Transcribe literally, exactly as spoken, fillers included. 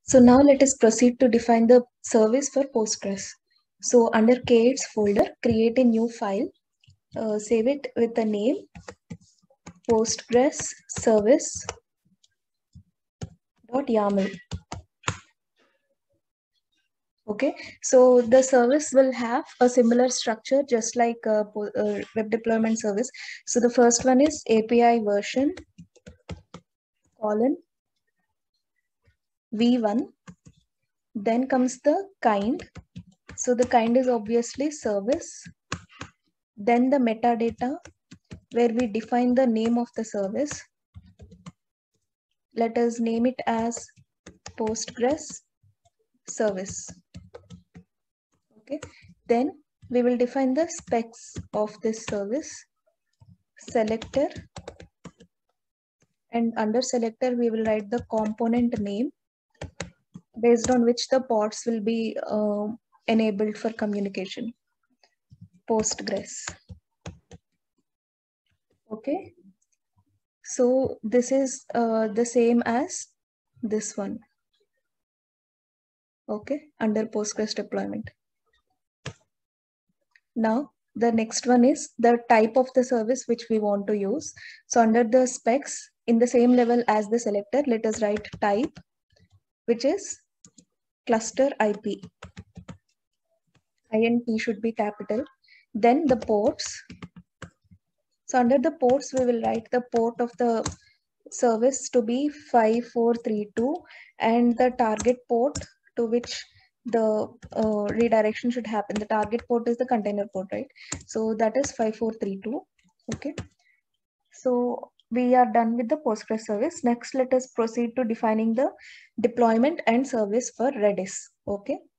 So now let us proceed to define the service for Postgres. So under K eight folder, create a new file, uh, save it with the name Postgres service dot yaml. Okay, so the service will have a similar structure just like a, a web deployment service. So the first one is A P I version colon v one. Then comes the kind. So the kind is obviously service. Then the metadata where we define the name of the service. Let us name it as Postgres service. Okay, then we will define the specs of this service, selector, and under selector we will write the component name based on which the pods will be uh, enabled for communication. Postgres. Okay, so this is uh, the same as this one. Okay, under Postgres deployment. Now the next one is the type of the service which we want to use. So under the specs, in the same level as the selector, let us write type, which is cluster I P. I N T should be capital. Then the ports. So under the ports, we will write the port of the service to be five four three two and the target port to which the uh, redirection should happen. The target port is the container port, right? So that is five four three two. Okay. So we are done with the Postgres service. Next, let us proceed to defining the deployment and service for Redis. Okay.